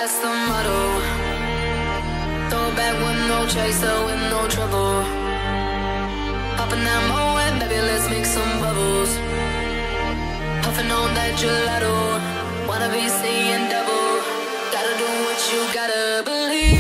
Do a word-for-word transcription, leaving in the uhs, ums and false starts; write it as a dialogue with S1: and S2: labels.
S1: that's the motto. Throw back with no chaser, with no trouble. Popping that Moet, baby, let's make some bubbles. Puffing on that gelato, wanna be seeing double. Gotta do what you gotta believe.